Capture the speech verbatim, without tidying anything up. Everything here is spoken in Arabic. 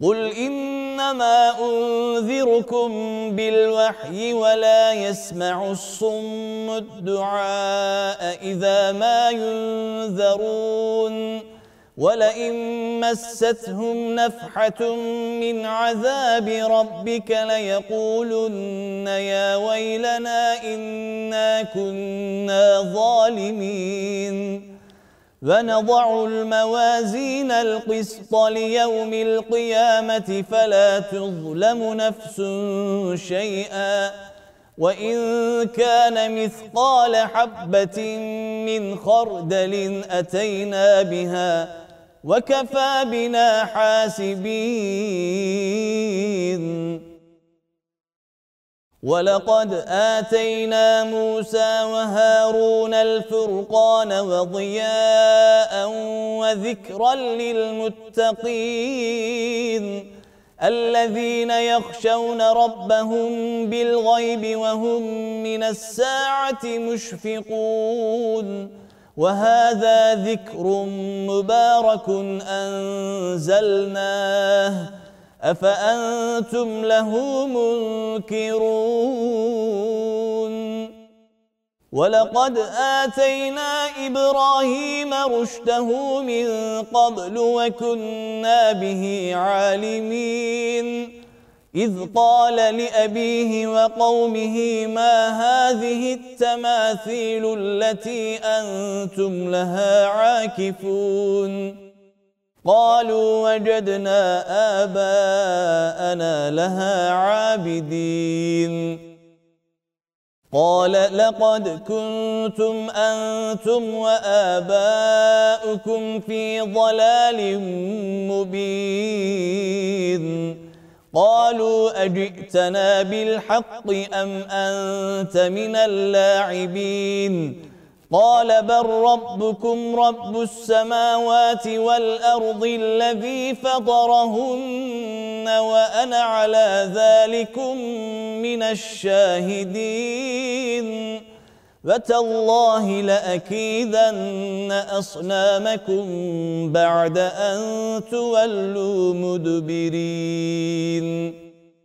قل إنما أنذركم بالوحي ولا يسمع الصم الدعاء إذا ما ينذرون ولئن مستهم نفحة من عذاب ربك ليقولن يا ويلنا إنا كنا ظالمين ونضع الموازين القسط ليوم القيامة فلا تظلم نفس شيئا وإن كان مثقال حبة من خردل أتينا بها وكفى بنا حاسبين ولقد آتينا موسى وهارون الفرقان وضياء وذكرا للمتقين الذين يخشون ربهم بالغيب وهم من الساعة مشفقون وهذا ذكر مبارك أنزلناه أفأنتم له منكرون ولقد آتينا إبراهيم رشده من قبل وكنا به عالمين إذ قال لأبيه وقومه ما هذه التماثيل التي أنتم لها عاكفون قالوا وجدنا آباءنا لها عابدين قال لقد كنتم أنتم وآباؤكم في ضلال مبين قالوا أجئتنا بالحق أم أنت من اللاعبين قال بل ربكم رب السماوات والأرض الذي فطرهن وأنا على ذلكم من الشاهدين فتالله لأكيدن أصنامكم بعد أن تولوا مدبرين